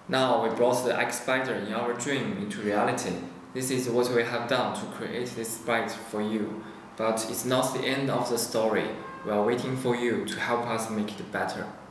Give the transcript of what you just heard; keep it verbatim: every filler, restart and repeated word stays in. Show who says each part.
Speaker 1: Now we brought the Xpider in our dream into reality. This is what we have done to create this sprite for you. But it's not the end of the story. We are waiting for you to help us make it better.